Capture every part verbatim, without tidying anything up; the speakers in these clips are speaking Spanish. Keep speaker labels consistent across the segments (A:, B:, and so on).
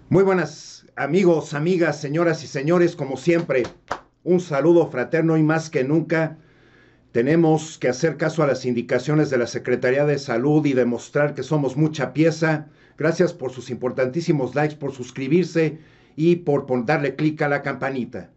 A: Muy buenas amigos, amigas, señoras y señores, como siempre, un saludo fraterno y más que nunca tenemos que hacer caso a las indicaciones de la Secretaría de Salud y demostrar que somos mucha pieza. Gracias por sus importantísimos likes, por suscribirse y por, por darle clic a la campanita.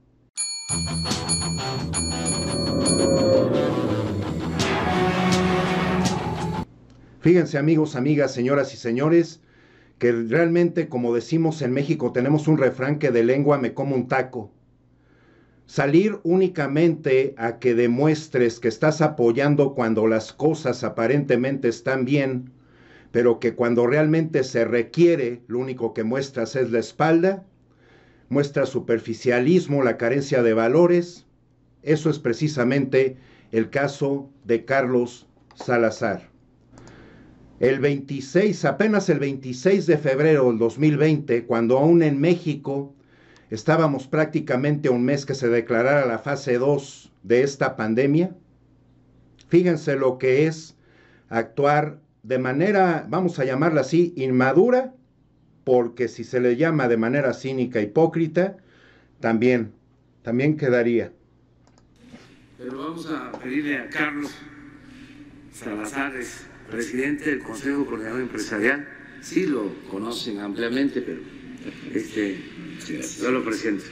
A: Fíjense amigos, amigas, señoras y señores, que realmente, como decimos en México, tenemos un refrán que de lengua me como un taco. Salir únicamente a que demuestres que estás apoyando cuando las cosas aparentemente están bien, pero que cuando realmente se requiere, lo único que muestras es la espalda, muestras superficialismo, la carencia de valores. Eso es precisamente el caso de Carlos Salazar. El veintiséis, apenas el veintiséis de febrero del dos mil veinte, cuando aún en México estábamos prácticamente a un mes que se declarara la fase dos de esta pandemia, fíjense lo que es actuar de manera, vamos a llamarla así, inmadura, porque si se le llama de manera cínica, hipócrita, también, también quedaría.
B: Pero vamos a pedirle a Carlos Salazar, presidente del Consejo Coordinador Empresarial, sí lo conocen ampliamente, pero este, yo lo presento.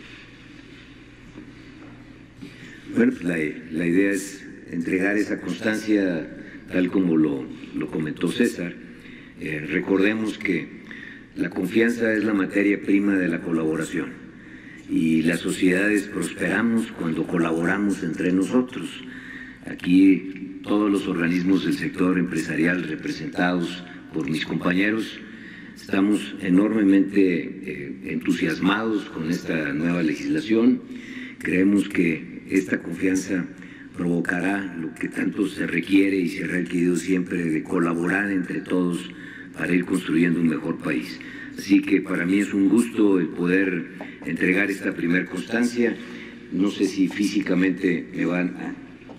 C: Bueno, pues la, la idea es entregar esa constancia tal como lo, lo comentó César. Eh, recordemos que la confianza es la materia prima de la colaboración y las sociedades prosperamos cuando colaboramos entre nosotros. Aquí todos los organismos del sector empresarial representados por mis compañeros estamos enormemente eh, entusiasmados con esta nueva legislación. Creemos que esta confianza provocará lo que tanto se requiere y se ha requerido siempre de colaborar entre todos para ir construyendo un mejor país. Así que para mí es un gusto el poder entregar esta primer constancia. No sé si físicamente me van a...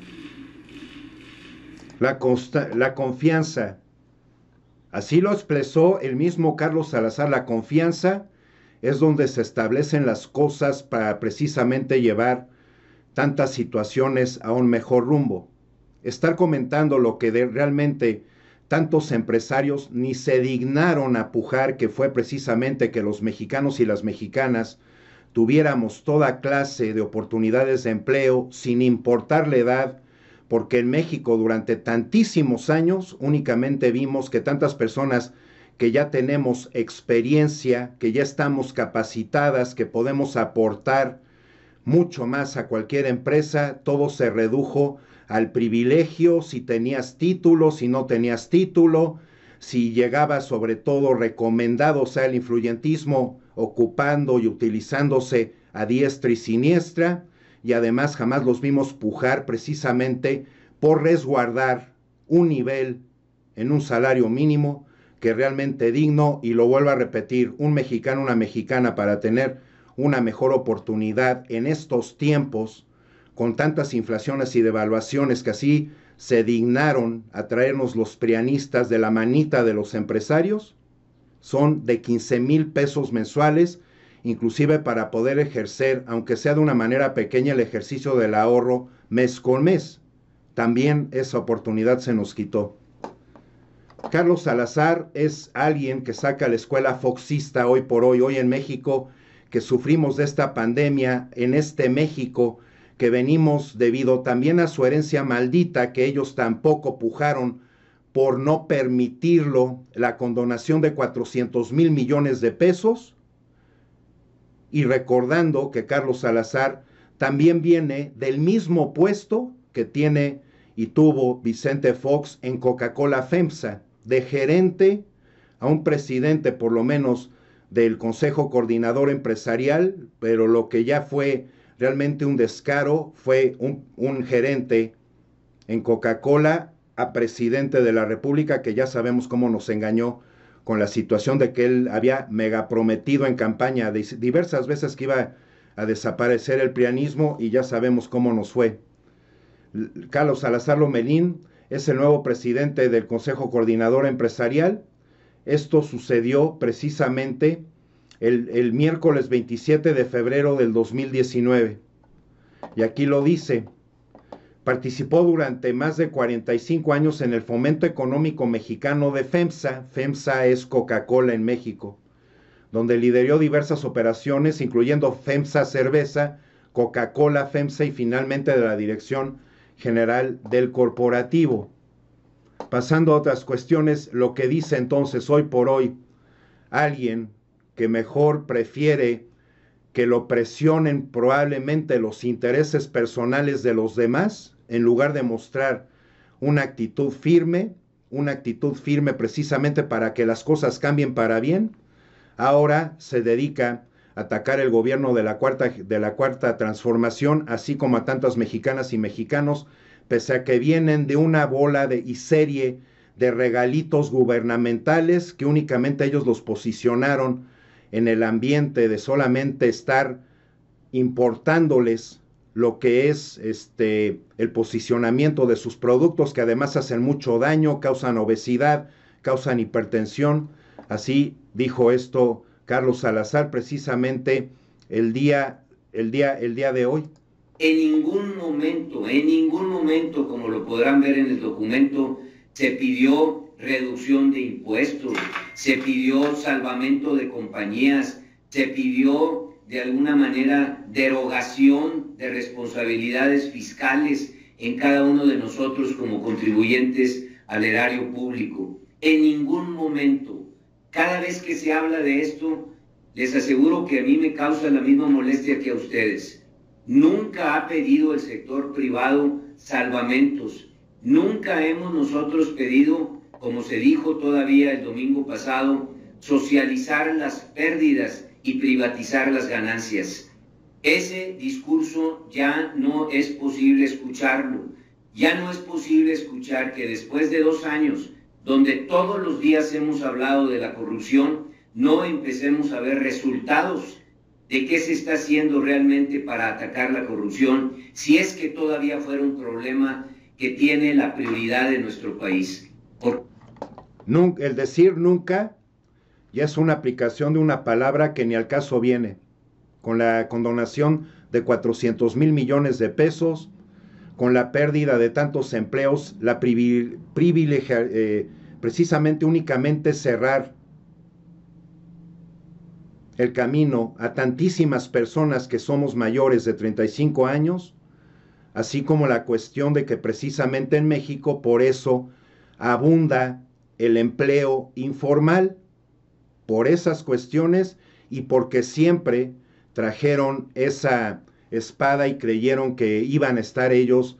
A: La, consta, la confianza, así lo expresó el mismo Carlos Salazar, la confianza es donde se establecen las cosas para precisamente llevar tantas situaciones a un mejor rumbo. Estar comentando lo que de realmente tantos empresarios ni se dignaron a pujar, que fue precisamente que los mexicanos y las mexicanas tuviéramos toda clase de oportunidades de empleo sin importar la edad, porque en México durante tantísimos años únicamente vimos que tantas personas que ya tenemos experiencia, que ya estamos capacitadas, que podemos aportar mucho más a cualquier empresa, todo se redujo al privilegio, si tenías título, si no tenías título, si llegabas sobre todo recomendado, o sea, el influyentismo ocupando y utilizándose a diestra y siniestra, y además jamás los vimos pujar precisamente por resguardar un nivel en un salario mínimo que realmente digno, y lo vuelvo a repetir, un mexicano, una mexicana para tener una mejor oportunidad en estos tiempos, con tantas inflaciones y devaluaciones que así se dignaron a traernos los prianistas de la manita de los empresarios, son de quince mil pesos mensuales, inclusive para poder ejercer, aunque sea de una manera pequeña, el ejercicio del ahorro mes con mes. También esa oportunidad se nos quitó. Carlos Salazar es alguien que saca la escuela foxista hoy por hoy, hoy en México, que sufrimos de esta pandemia, en este México, que venimos debido también a su herencia maldita, que ellos tampoco pujaron por no permitirlo, la condonación de cuatrocientos mil millones de pesos, y recordando que Carlos Salazar también viene del mismo puesto que tiene y tuvo Vicente Fox en Coca-Cola FEMSA, de gerente a un presidente por lo menos del Consejo Coordinador Empresarial, pero lo que ya fue realmente un descaro fue un, un gerente en Coca-Cola a presidente de la República, que ya sabemos cómo nos engañó con la situación de que él había mega prometido en campaña de diversas veces que iba a desaparecer el prianismo, y ya sabemos cómo nos fue. Carlos Salazar Lomelín es el nuevo presidente del Consejo Coordinador Empresarial. Esto sucedió precisamente el, el miércoles veintisiete de febrero del dos mil diecinueve. Y aquí lo dice: participó durante más de cuarenta y cinco años en el fomento económico mexicano de FEMSA. FEMSA es Coca-Cola en México, donde lideró diversas operaciones, incluyendo FEMSA Cerveza, Coca-Cola, FEMSA y finalmente de la Dirección General del Corporativo. Pasando a otras cuestiones, lo que dice entonces hoy por hoy alguien que mejor prefiere que lo presionen probablemente los intereses personales de los demás, en lugar de mostrar una actitud firme, una actitud firme precisamente para que las cosas cambien para bien, ahora se dedica a atacar el gobierno de la cuarta, de la cuarta transformación, así como a tantas mexicanas y mexicanos, pese a que vienen de una bola de, y serie de regalitos gubernamentales que únicamente ellos los posicionaron en el ambiente de solamente estar importándoles lo que es este, el posicionamiento de sus productos, que además hacen mucho daño, causan obesidad, causan hipertensión. Así dijo esto Carlos Salazar precisamente el día, el día, el día de hoy.
C: En ningún momento, en ningún momento, como lo podrán ver en el documento, se pidió reducción de impuestos, se pidió salvamento de compañías, se pidió de alguna manera derogación de responsabilidades fiscales en cada uno de nosotros como contribuyentes al erario público. En ningún momento. Cada vez que se habla de esto, les aseguro que a mí me causa la misma molestia que a ustedes. Nunca ha pedido el sector privado salvamentos. Nunca hemos nosotros pedido, como se dijo todavía el domingo pasado, socializar las pérdidas y privatizar las ganancias. Ese discurso ya no es posible escucharlo. Ya no es posible escuchar que después de dos años, donde todos los días hemos hablado de la corrupción, no empecemos a ver resultados de qué se está haciendo realmente para atacar la corrupción, si es que todavía fuera un problema que tiene la prioridad de nuestro país. Por...
A: El decir nunca ya es una aplicación de una palabra que ni al caso viene, con la condonación de cuatrocientos mil millones de pesos, con la pérdida de tantos empleos, la privilegia, eh, precisamente únicamente cerrar el camino a tantísimas personas que somos mayores de treinta y cinco años, así como la cuestión de que precisamente en México por eso abunda el empleo informal, por esas cuestiones y porque siempre trajeron esa espada y creyeron que iban a estar ellos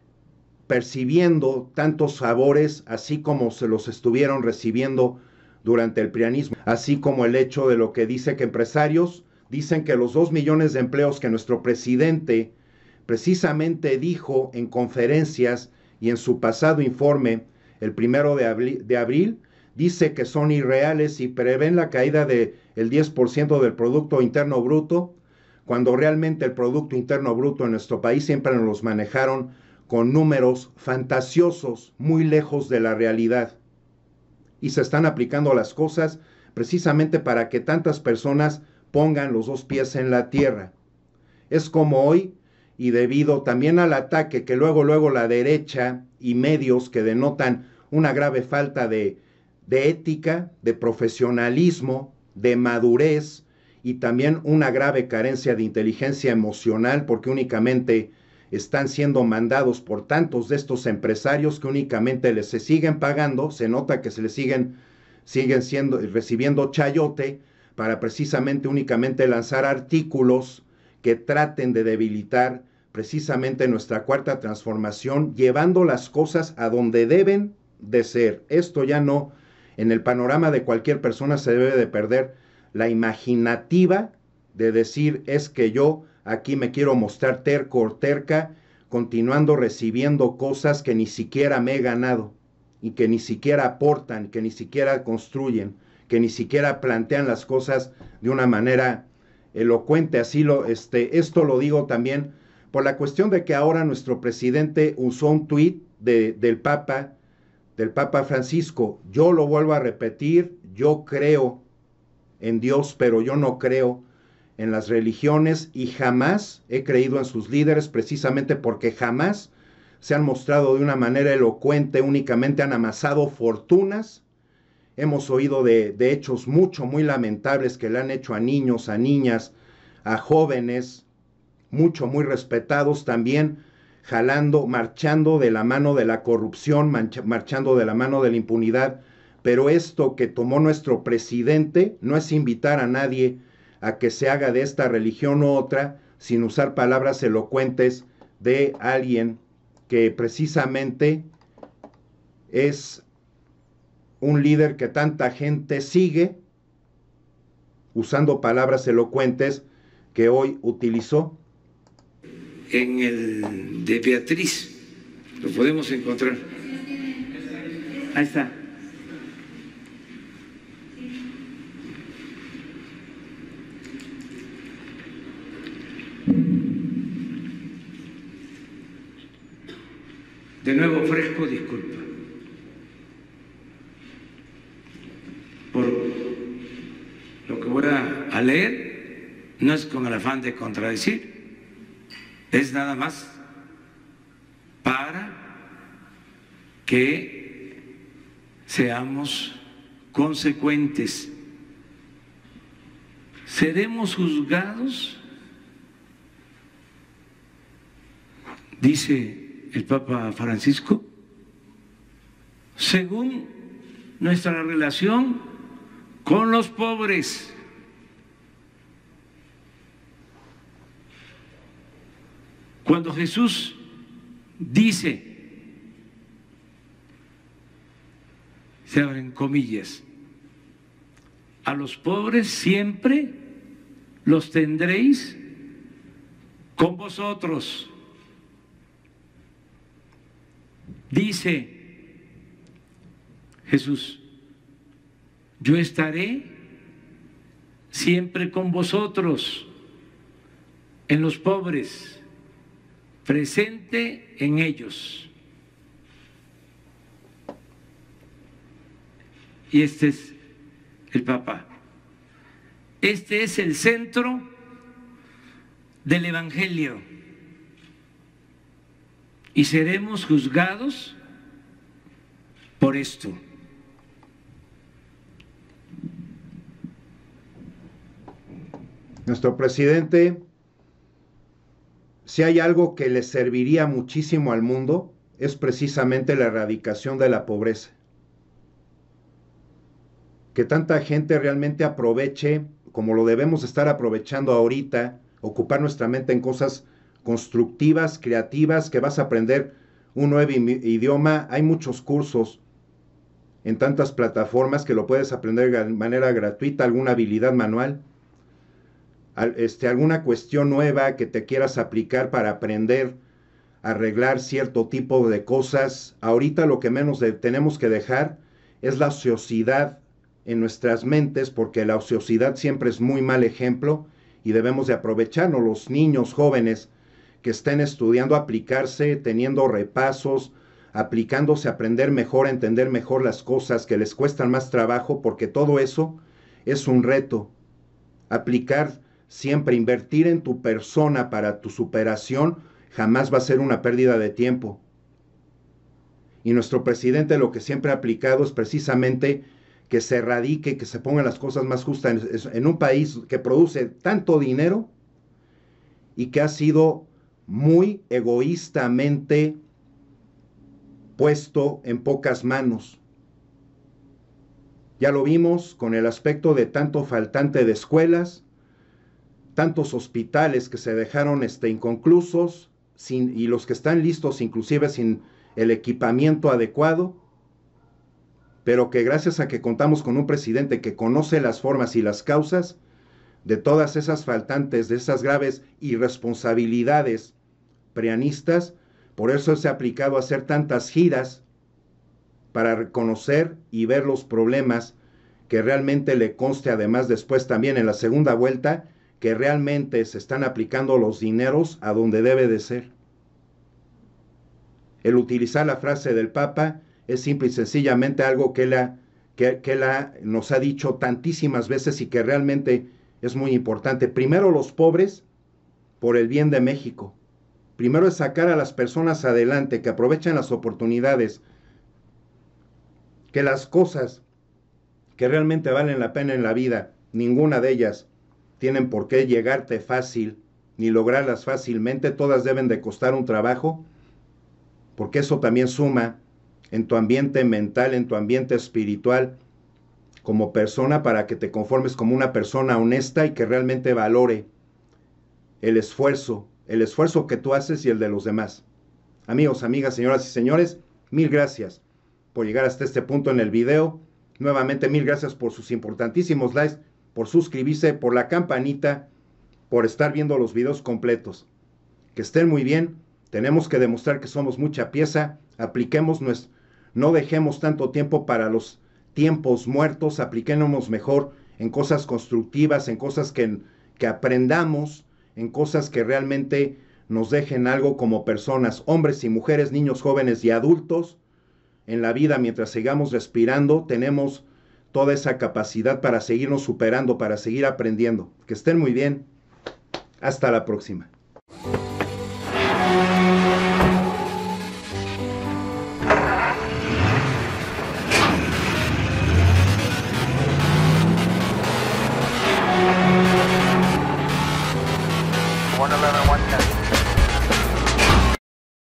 A: percibiendo tantos favores, así como se los estuvieron recibiendo durante el prianismo, así como el hecho de lo que dice que empresarios dicen que los dos millones de empleos que nuestro presidente precisamente dijo en conferencias y en su pasado informe el primero de abril, de abril dice que son irreales y prevén la caída del diez por ciento del Producto Interno Bruto, cuando realmente el Producto Interno Bruto en nuestro país siempre nos los manejaron con números fantasiosos, muy lejos de la realidad. Y se están aplicando las cosas precisamente para que tantas personas pongan los dos pies en la tierra. Es como hoy, y debido también al ataque que luego, luego la derecha y medios que denotan una grave falta de de ética, de profesionalismo, de madurez y también una grave carencia de inteligencia emocional, porque únicamente están siendo mandados por tantos de estos empresarios que únicamente les se siguen pagando, se nota que se les siguen, siguen siendo, recibiendo chayote para precisamente únicamente lanzar artículos que traten de debilitar precisamente nuestra cuarta transformación, llevando las cosas a donde deben de ser. Esto ya no... En el panorama de cualquier persona se debe de perder la imaginativa de decir es que yo aquí me quiero mostrar terco o terca, continuando recibiendo cosas que ni siquiera me he ganado y que ni siquiera aportan, que ni siquiera construyen, que ni siquiera plantean las cosas de una manera elocuente. Así lo, este, esto lo digo también por la cuestión de que ahora nuestro presidente usó un tuit de, del Papa, del Papa Francisco. Yo lo vuelvo a repetir, yo creo en Dios, pero yo no creo en las religiones y jamás he creído en sus líderes, precisamente porque jamás se han mostrado de una manera elocuente, únicamente han amasado fortunas. Hemos oído de, de hechos mucho, muy lamentables que le han hecho a niños, a niñas, a jóvenes, mucho, muy respetados también, jalando, marchando de la mano de la corrupción, mancha, marchando de la mano de la impunidad. Pero esto que tomó nuestro presidente no es invitar a nadie a que se haga de esta religión u otra, sin usar palabras elocuentes de alguien que precisamente es un líder que tanta gente sigue, usando palabras elocuentes que hoy utilizó.
B: En el de Beatriz, lo podemos encontrar. Ahí está. De nuevo ofrezco disculpa por lo que voy a leer, no es con el afán de contradecir, es nada más para que seamos consecuentes. Seremos juzgados, dice el Papa Francisco, según nuestra relación con los pobres. Cuando Jesús dice, se abren comillas, a los pobres siempre los tendréis con vosotros. Dice Jesús, yo estaré siempre con vosotros, en los pobres, presente en ellos. Y este es el Papa. Este es el centro del Evangelio. Y seremos juzgados por esto.
A: Nuestro presidente, si hay algo que le serviría muchísimo al mundo, es precisamente la erradicación de la pobreza. Que tanta gente realmente aproveche, como lo debemos estar aprovechando ahorita, ocupar nuestra mente en cosas constructivas, creativas, que vas a aprender un nuevo idioma. Hay muchos cursos en tantas plataformas que lo puedes aprender de manera gratuita, alguna habilidad manual, este, alguna cuestión nueva que te quieras aplicar para aprender a arreglar cierto tipo de cosas. Ahorita lo que menos de, tenemos que dejar es la ociosidad en nuestras mentes, porque la ociosidad siempre es muy mal ejemplo y debemos de aprovecharnos. Los niños jóvenes que estén estudiando, aplicarse, teniendo repasos, aplicándose a aprender mejor, a entender mejor las cosas que les cuestan más trabajo, porque todo eso es un reto. Aplicar siempre, invertir en tu persona para tu superación, jamás va a ser una pérdida de tiempo. Y nuestro presidente lo que siempre ha aplicado es precisamente que se erradique, que se pongan las cosas más justas en un país que produce tanto dinero y que ha sido muy egoístamente puesto en pocas manos. Ya lo vimos con el aspecto de tanto faltante de escuelas, tantos hospitales que se dejaron este, inconclusos, sin, y los que están listos inclusive sin el equipamiento adecuado, pero que gracias a que contamos con un presidente que conoce las formas y las causas de todas esas faltantes, de esas graves irresponsabilidades prianistas, por eso se ha aplicado a hacer tantas giras para reconocer y ver los problemas, que realmente le conste además después también en la segunda vuelta, que realmente se están aplicando los dineros a donde debe de ser. El utilizar la frase del Papa es simple y sencillamente algo que él ha que, que la, nos ha dicho tantísimas veces y que realmente es muy importante. Primero los pobres por el bien de México. Primero es sacar a las personas adelante, que aprovechen las oportunidades, que las cosas que realmente valen la pena en la vida, ninguna de ellas tienen por qué llegarte fácil, ni lograrlas fácilmente, todas deben de costar un trabajo, porque eso también suma en tu ambiente mental, en tu ambiente espiritual, como persona, para que te conformes como una persona honesta y que realmente valore el esfuerzo, el esfuerzo que tú haces y el de los demás. Amigos, amigas, señoras y señores, mil gracias por llegar hasta este punto en el video. Nuevamente, mil gracias por sus importantísimos likes, por suscribirse, por la campanita, por estar viendo los videos completos. Que estén muy bien. Tenemos que demostrar que somos mucha pieza. Apliquemos nuestro, no dejemos tanto tiempo para los tiempos muertos. Apliquémonos mejor en cosas constructivas, en cosas que, que aprendamos, en cosas que realmente nos dejen algo como personas, hombres y mujeres, niños, jóvenes y adultos. En la vida, mientras sigamos respirando, tenemos toda esa capacidad para seguirnos superando, para seguir aprendiendo. Que estén muy bien. Hasta la próxima.